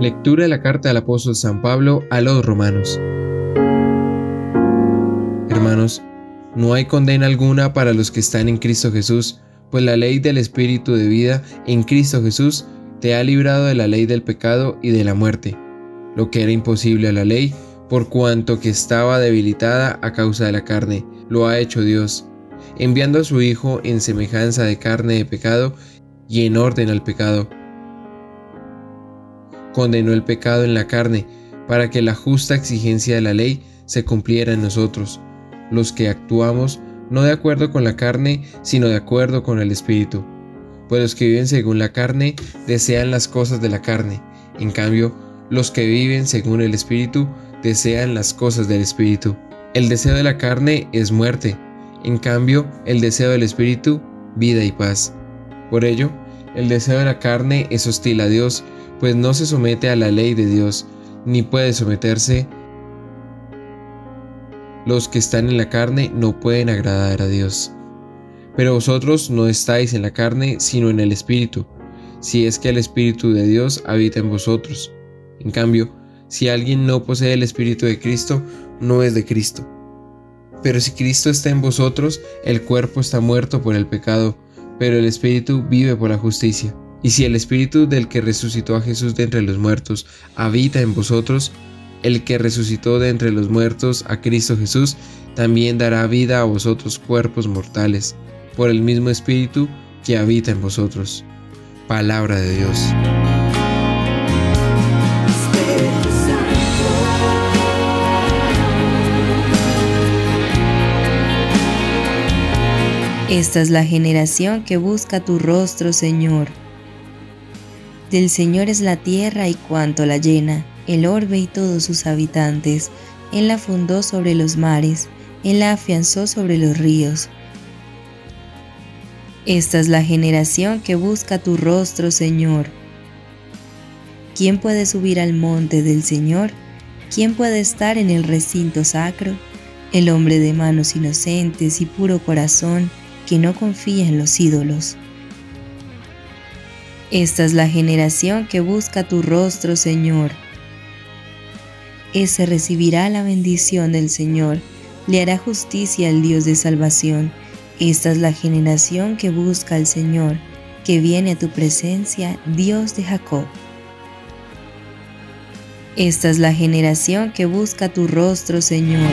Lectura de la carta del apóstol San Pablo a los romanos. Hermanos, no hay condena alguna para los que están en Cristo Jesús, pues la ley del Espíritu de vida en Cristo Jesús te ha librado de la ley del pecado y de la muerte, lo que era imposible a la ley, por cuanto que estaba debilitada a causa de la carne, lo ha hecho Dios, enviando a su Hijo en semejanza de carne de pecado y en orden al pecado. Condenó el pecado en la carne, para que la justa exigencia de la ley se cumpliera en nosotros, los que actuamos no de acuerdo con la carne, sino de acuerdo con el Espíritu. Pues los que viven según la carne desean las cosas de la carne, en cambio, los que viven según el Espíritu desean las cosas del Espíritu. El deseo de la carne es muerte, en cambio, el deseo del Espíritu, vida y paz. Por ello, el deseo de la carne es hostil a Dios, pues no se somete a la ley de Dios, ni puede someterse. Los que están en la carne no pueden agradar a Dios. Pero vosotros no estáis en la carne, sino en el Espíritu, si es que el Espíritu de Dios habita en vosotros. En cambio, si alguien no posee el Espíritu de Cristo, no es de Cristo. Pero si Cristo está en vosotros, el cuerpo está muerto por el pecado, pero el Espíritu vive por la justicia. Y si el Espíritu del que resucitó a Jesús de entre los muertos habita en vosotros, el que resucitó de entre los muertos a Cristo Jesús también dará vida a vosotros cuerpos mortales, por el mismo Espíritu que habita en vosotros. Palabra de Dios. Esta es la generación que busca tu rostro, Señor. Del Señor es la tierra y cuanto la llena, el orbe y todos sus habitantes. Él la fundó sobre los mares, Él la afianzó sobre los ríos. Esta es la generación que busca tu rostro, Señor. ¿Quién puede subir al monte del Señor? ¿Quién puede estar en el recinto sacro? El hombre de manos inocentes y puro corazón, que no confía en los ídolos. Esta es la generación que busca tu rostro, Señor. Ese recibirá la bendición del Señor, le hará justicia al Dios de salvación. Esta es la generación que busca al Señor, que viene a tu presencia, Dios de Jacob. Esta es la generación que busca tu rostro, Señor.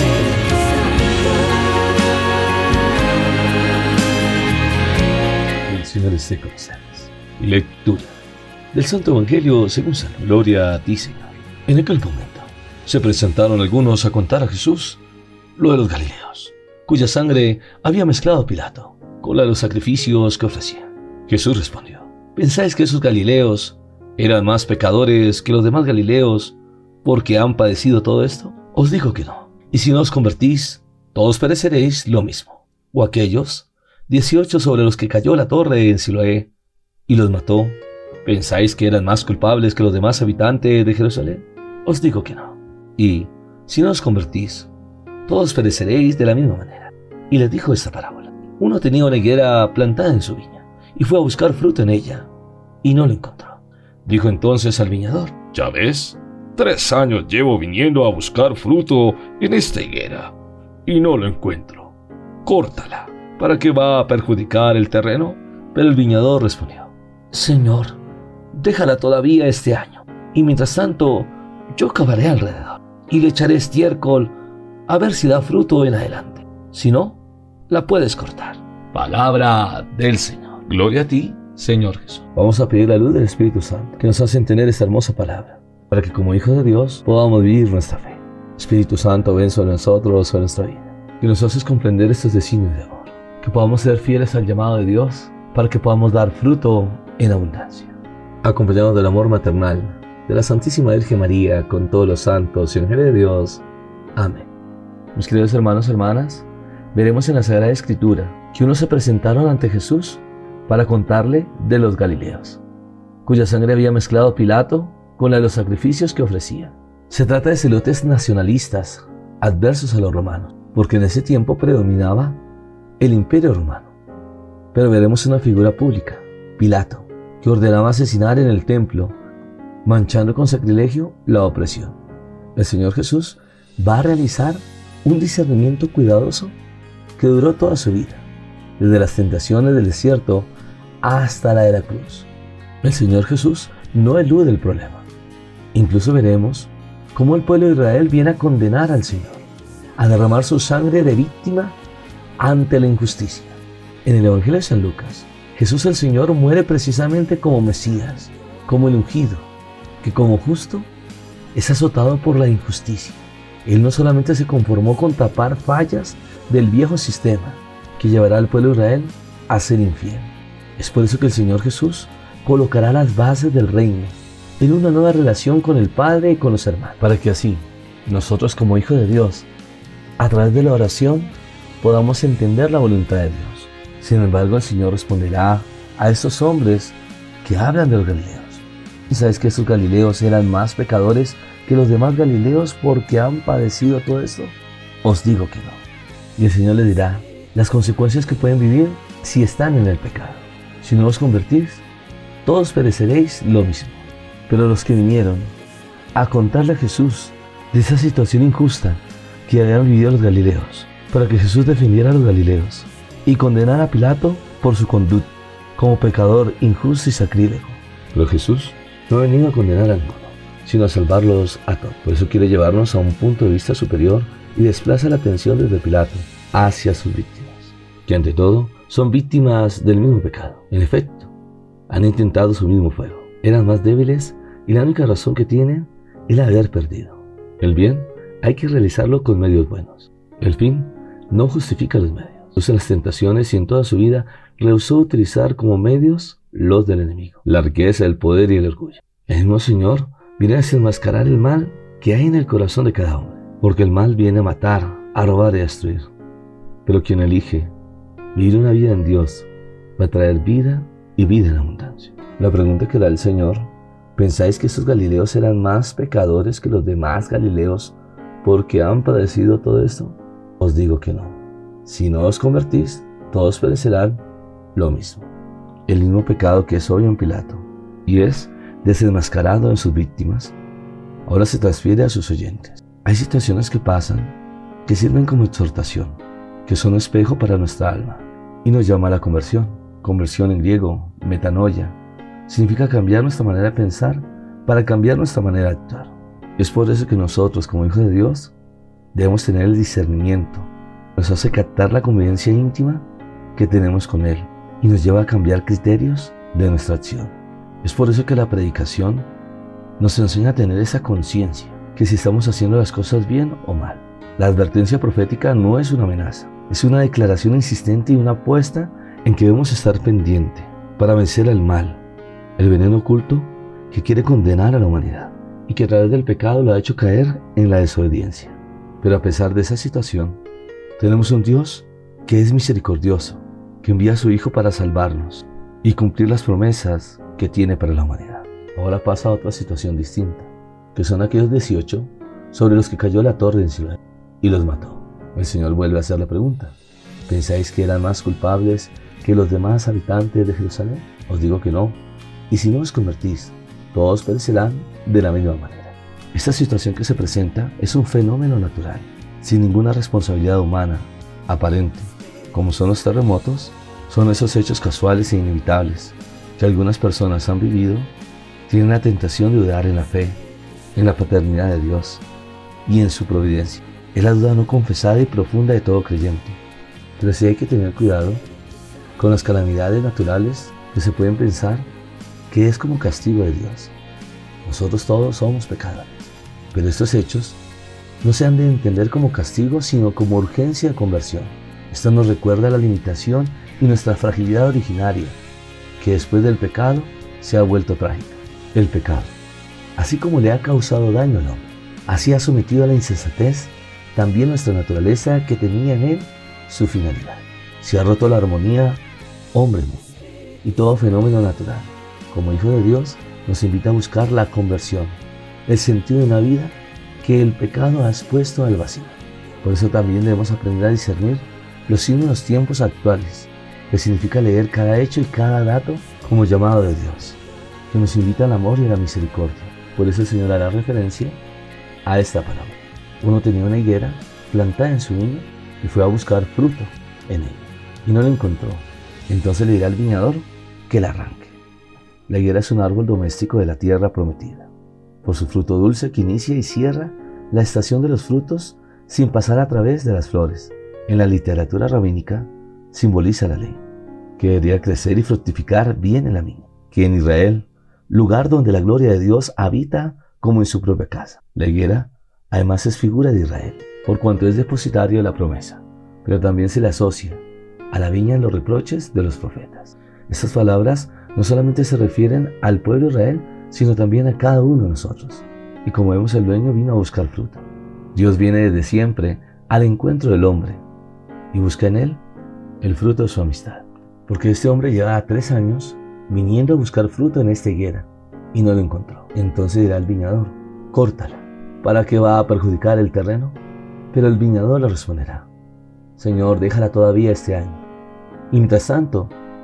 El Señor esté con ustedes. Lectura del Santo Evangelio según San Lucas. Gloria a ti, Señor. En aquel momento se presentaron algunos a contar a Jesús lo de los Galileos, cuya sangre había mezclado Pilato con la de los sacrificios que ofrecían. Jesús respondió: ¿pensáis que esos Galileos eran más pecadores que los demás Galileos porque han padecido todo esto? Os digo que no. Y si no os convertís, todos pereceréis lo mismo. O aquellos 18 sobre los que cayó la torre en Siloé y los mató, ¿pensáis que eran más culpables que los demás habitantes de Jerusalén? Os digo que no. Y si no os convertís, todos pereceréis de la misma manera. Y les dijo esta parábola: uno tenía una higuera plantada en su viña, y fue a buscar fruto en ella, y no lo encontró. Dijo entonces al viñador: ya ves, 3 años llevo viniendo a buscar fruto en esta higuera, y no lo encuentro. Córtala. ¿Para qué va a perjudicar el terreno? Pero el viñador respondió: Señor, déjala todavía este año, y mientras tanto yo cavaré alrededor, y le echaré estiércol a ver si da fruto en adelante. Si no, la puedes cortar. Palabra del Señor. Gloria a ti, Señor Jesús. Vamos a pedir la luz del Espíritu Santo, que nos hace entender esta hermosa palabra, para que como hijos de Dios podamos vivir nuestra fe. Espíritu Santo, ven sobre nosotros, sobre nuestra vida, que nos haces comprender estos designios de amor, que podamos ser fieles al llamado de Dios, para que podamos dar fruto en abundancia. Acompañados del amor maternal de la Santísima Virgen María, con todos los santos y ángeles de Dios. Amén. Mis queridos hermanos y hermanas, veremos en la Sagrada Escritura que unos se presentaron ante Jesús para contarle de los Galileos, cuya sangre había mezclado Pilato con la de los sacrificios que ofrecían. Se trata de celotes nacionalistas, adversos a los romanos, porque en ese tiempo predominaba el Imperio Romano. Pero veremos una figura pública, Pilato, que ordenaba asesinar en el templo manchando con sacrilegio la opresión. El Señor Jesús va a realizar un discernimiento cuidadoso que duró toda su vida, desde las tentaciones del desierto hasta la de la cruz. El Señor Jesús no elude el problema. Incluso veremos cómo el pueblo de Israel viene a condenar al Señor, a derramar su sangre de víctima ante la injusticia. En el Evangelio de San Lucas, Jesús el Señor muere precisamente como Mesías, como el ungido, que como justo es azotado por la injusticia. Él no solamente se conformó con tapar fallas del viejo sistema que llevará al pueblo de Israel a ser infiel. Es por eso que el Señor Jesús colocará las bases del reino en una nueva relación con el Padre y con los hermanos, para que así nosotros como hijos de Dios, a través de la oración, podamos entender la voluntad de Dios. Sin embargo, el Señor responderá a estos hombres que hablan de los galileos. ¿Y sabes que estos galileos eran más pecadores que los demás galileos porque han padecido todo esto? Os digo que no. Y el Señor les dirá las consecuencias que pueden vivir si están en el pecado. Si no os convertís, todos pereceréis lo mismo. Pero los que vinieron a contarle a Jesús de esa situación injusta que habían vivido los galileos, para que Jesús defendiera a los galileos y condenara a Pilato por su conducta como pecador injusto y sacrílego. Pero Jesús no ha venido a condenar a ninguno, sino a salvarlos a todos. Por eso quiere llevarnos a un punto de vista superior y desplaza la atención desde Pilato hacia sus víctimas, que ante todo son víctimas del mismo pecado. En efecto, han intentado su mismo fuego. Eran más débiles y la única razón que tienen es la de haber perdido. El bien hay que realizarlo con medios buenos. El fin no justifica los medios. En las tentaciones y en toda su vida rehusó utilizar como medios los del enemigo, la riqueza, el poder y el orgullo. El mismo Señor viene a desenmascarar el mal que hay en el corazón de cada hombre, porque el mal viene a matar, a robar y a destruir. Pero quien elige vivir una vida en Dios va a traer vida y vida en abundancia. La pregunta que da el Señor: ¿pensáis que estos galileos eran más pecadores que los demás galileos porque han padecido todo esto? Os digo que no. Si no os convertís, todos perecerán lo mismo. El mismo pecado que es obvio en Pilato y es desenmascarado en sus víctimas, ahora se transfiere a sus oyentes. Hay situaciones que pasan que sirven como exhortación, que son espejo para nuestra alma y nos llama a la conversión. Conversión en griego, metanoia, significa cambiar nuestra manera de pensar para cambiar nuestra manera de actuar. Es por eso que nosotros, como hijos de Dios, debemos tener el discernimiento. Nos hace captar la convivencia íntima que tenemos con Él y nos lleva a cambiar criterios de nuestra acción. Es por eso que la predicación nos enseña a tener esa conciencia, que si estamos haciendo las cosas bien o mal. La advertencia profética no es una amenaza, es una declaración insistente y una apuesta en que debemos estar pendiente para vencer al mal, el veneno oculto que quiere condenar a la humanidad y que a través del pecado lo ha hecho caer en la desobediencia. Pero a pesar de esa situación, tenemos un Dios que es misericordioso, que envía a su Hijo para salvarnos y cumplir las promesas que tiene para la humanidad. Ahora pasa a otra situación distinta, que son aquellos 18 sobre los que cayó la torre en Siloé y los mató. El Señor vuelve a hacer la pregunta: ¿pensáis que eran más culpables que los demás habitantes de Jerusalén? Os digo que no. Y si no os convertís, todos perecerán de la misma manera. Esta situación que se presenta es un fenómeno natural, sin ninguna responsabilidad humana aparente. Como son los terremotos, son esos hechos casuales e inevitables que algunas personas han vivido, tienen la tentación de dudar en la fe, en la paternidad de Dios y en su providencia. Es la duda no confesada y profunda de todo creyente. Pero sí hay que tener cuidado con las calamidades naturales que se pueden pensar que es como castigo de Dios. Nosotros todos somos pecadores, pero estos hechos no se han de entender como castigo, sino como urgencia de conversión. Esto nos recuerda la limitación y nuestra fragilidad originaria, que después del pecado se ha vuelto trágica. El pecado, así como le ha causado daño al hombre, así ha sometido a la insensatez también nuestra naturaleza que tenía en él su finalidad. Se ha roto la armonía hombre-mujer y todo fenómeno natural. Como hijo de Dios, nos invita a buscar la conversión, el sentido de una vida que el pecado ha expuesto al vacío. Por eso también debemos aprender a discernir los signos de los tiempos actuales, que significa leer cada hecho y cada dato como llamado de Dios. que nos invita al amor y a la misericordia. Por eso el Señor hará referencia a esta palabra. Uno tenía una higuera plantada en su viña y fue a buscar fruto en ella y no la encontró. Entonces le dirá al viñador que la arranque. La higuera es un árbol doméstico de la tierra prometida, por su fruto dulce que inicia y cierra la estación de los frutos sin pasar a través de las flores. En la literatura rabínica simboliza la ley, que debería crecer y fructificar bien en la viña, que en Israel, lugar donde la gloria de Dios habita como en su propia casa. La higuera además es figura de Israel, por cuanto es depositario de la promesa, pero también se le asocia a la viña en los reproches de los profetas. Estas palabras no solamente se refieren al pueblo de Israel, sino también a cada uno de nosotros. Y como vemos, el dueño vino a buscar fruto. Dios viene desde siempre al encuentro del hombre y busca en él el fruto de su amistad. Porque este hombre llevaba 3 años viniendo a buscar fruto en esta higuera y no lo encontró. Entonces dirá el viñador: córtala. ¿Para qué va a perjudicar el terreno? Pero el viñador le responderá: Señor, déjala todavía este año. Y mientras tanto,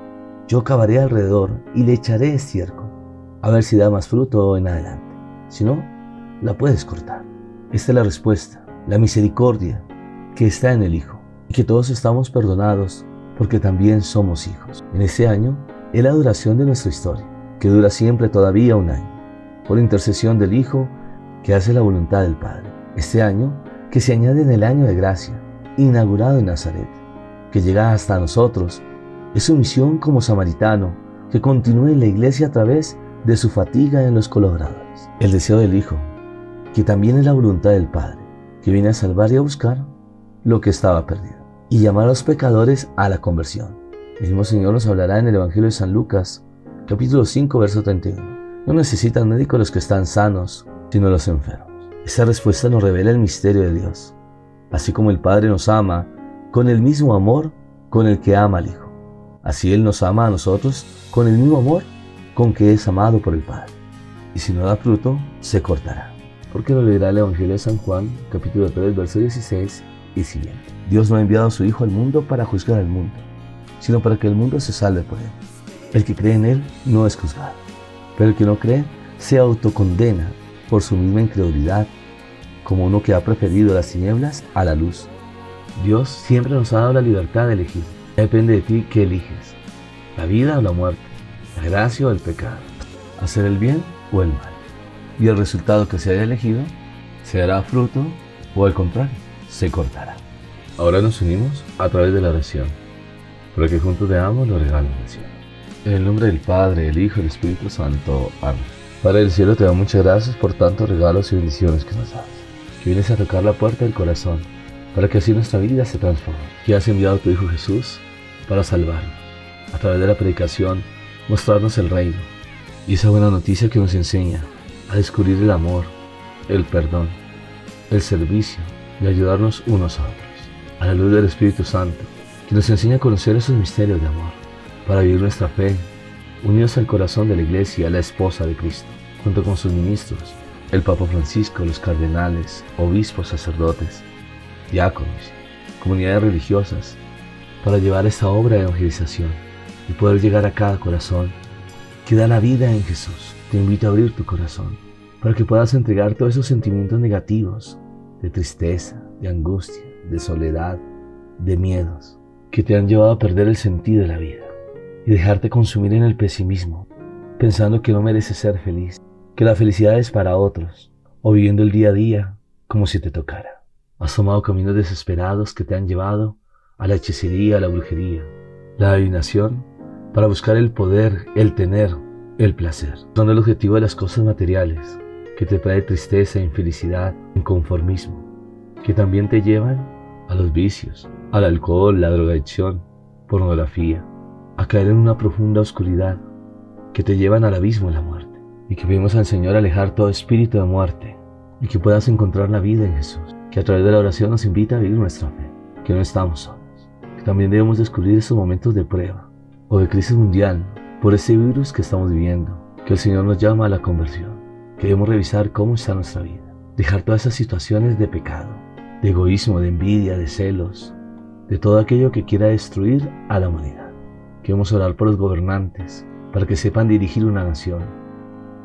yo cavaré alrededor y le echaré estiércol, a ver si da más fruto en adelante. Si no, la puedes cortar. Esta es la respuesta, la misericordia que está en el Hijo, y que todos estamos perdonados porque también somos hijos. En este año es la duración de nuestra historia, que dura siempre todavía 1 año, por intercesión del Hijo que hace la voluntad del Padre. Este año que se añade en el año de gracia, inaugurado en Nazaret, que llega hasta nosotros, es su misión como samaritano, que continúe en la iglesia a través de su fatiga en los colaboradores. El deseo del Hijo, que también es la voluntad del Padre, que viene a salvar y a buscar lo que estaba perdido, y llamar a los pecadores a la conversión. El mismo Señor nos hablará en el Evangelio de San Lucas, capítulo 5, verso 31. No necesitan médicos los que están sanos, sino los enfermos. Esa respuesta nos revela el misterio de Dios. Así como el Padre nos ama con el mismo amor con el que ama al Hijo, así Él nos ama a nosotros con el mismo amor con que es amado por el Padre. Y si no da fruto, se cortará. Porque lo leerá el Evangelio de San Juan, capítulo 3, verso 16 y siguiente. Dios no ha enviado a su Hijo al mundo para juzgar al mundo, sino para que el mundo se salve por Él. El que cree en Él no es juzgado, pero el que no cree se autocondena por su misma incredulidad, como uno que ha preferido las tinieblas a la luz. Dios siempre nos ha dado la libertad de elegir. Depende de ti qué eliges: la vida o la muerte, la gracia o el pecado, hacer el bien o el mal. Y el resultado que se haya elegido se dará fruto o al contrario, se cortará. Ahora nos unimos a través de la oración, para que juntos veamos los regalos del cielo. En el nombre del Padre, del Hijo y del Espíritu Santo. Amén. Padre del cielo, te doy muchas gracias por tantos regalos y bendiciones que nos das, que vienes a tocar la puerta del corazón, para que así nuestra vida se transforme, que has enviado a tu Hijo Jesús para salvarnos, a través de la predicación, mostrarnos el reino, y esa buena noticia que nos enseña a descubrir el amor, el perdón, el servicio y ayudarnos unos a otros, a la luz del Espíritu Santo, que nos enseña a conocer esos misterios de amor, para vivir nuestra fe, unidos al corazón de la Iglesia, la esposa de Cristo, junto con sus ministros, el Papa Francisco, los cardenales, obispos, sacerdotes, diáconos, comunidades religiosas, para llevar esta obra de evangelización y poder llegar a cada corazón que da la vida en Jesús. Te invito a abrir tu corazón para que puedas entregar todos esos sentimientos negativos, de tristeza, de angustia, de soledad, de miedos, que te han llevado a perder el sentido de la vida y dejarte consumir en el pesimismo, pensando que no mereces ser feliz, que la felicidad es para otros, o viviendo el día a día como si te tocara. Has tomado caminos desesperados que te han llevado a la hechicería, a la brujería, la adivinación, para buscar el poder, el tener, el placer. Son el objetivo de las cosas materiales, que te trae tristeza, infelicidad, inconformismo, que también te llevan a los vicios, al alcohol, la drogadicción, pornografía, a caer en una profunda oscuridad, que te llevan al abismo de la muerte. Y que pedimos al Señor alejar todo espíritu de muerte, y que puedas encontrar la vida en Jesús, que a través de la oración nos invita a vivir nuestra fe, que no estamos solos, que también debemos descubrir estos momentos de prueba o de crisis mundial por este virus que estamos viviendo, que el Señor nos llama a la conversión, que debemos revisar cómo está nuestra vida, dejar todas esas situaciones de pecado, de egoísmo, de envidia, de celos, de todo aquello que quiera destruir a la humanidad. Que debemos orar por los gobernantes para que sepan dirigir una nación,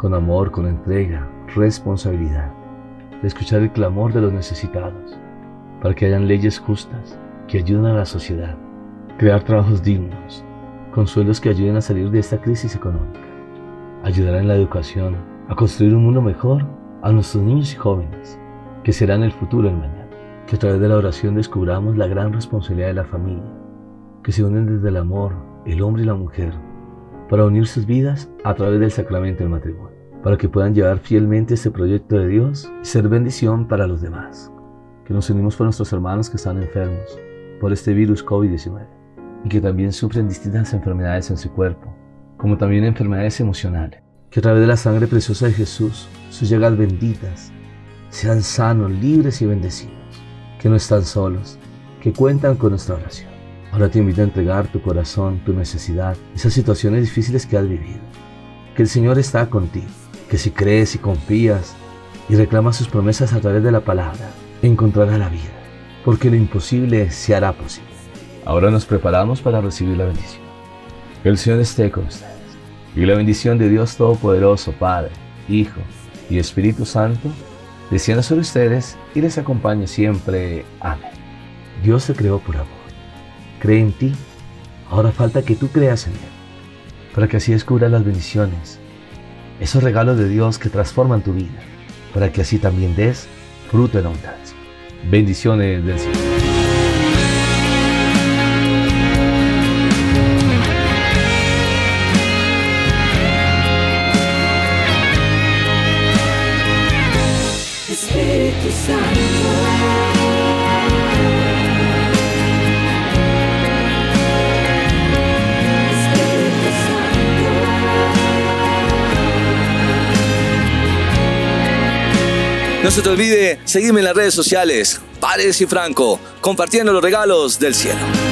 con amor, con entrega, responsabilidad, de escuchar el clamor de los necesitados, para que hayan leyes justas que ayuden a la sociedad, crear trabajos dignos, con sueldos que ayuden a salir de esta crisis económica, ayudar en la educación, a construir un mundo mejor a nuestros niños y jóvenes, que serán el futuro del mañana. Que a través de la oración descubramos la gran responsabilidad de la familia, que se unen desde el amor, el hombre y la mujer, para unir sus vidas a través del sacramento del matrimonio, para que puedan llevar fielmente este proyecto de Dios y ser bendición para los demás. Que nos unimos por nuestros hermanos que están enfermos por este virus COVID-19 y que también sufren distintas enfermedades en su cuerpo, como también enfermedades emocionales. Que a través de la sangre preciosa de Jesús, sus llagas benditas, sean sanos, libres y bendecidos. Que no están solos, que cuentan con nuestra oración. Ahora te invito a entregar tu corazón, tu necesidad, esas situaciones difíciles que has vivido. Que el Señor está contigo, que si crees y confías y reclamas sus promesas a través de la palabra, encontrarás la vida, porque lo imposible se hará posible. Ahora nos preparamos para recibir la bendición. Que el Señor esté con ustedes. Y la bendición de Dios Todopoderoso, Padre, Hijo y Espíritu Santo, descienda sobre ustedes y les acompañe siempre. Amén. Dios te creó por amor. Cree en ti. Ahora falta que tú creas en Él, para que así descubras las bendiciones, esos regalos de Dios que transforman tu vida, para que así también des fruto en abundancia. Bendiciones del Señor. Espíritu Santo, Espíritu Santo. No se te olvide seguirme en las redes sociales, Paredes y Franco, compartiendo los regalos del cielo.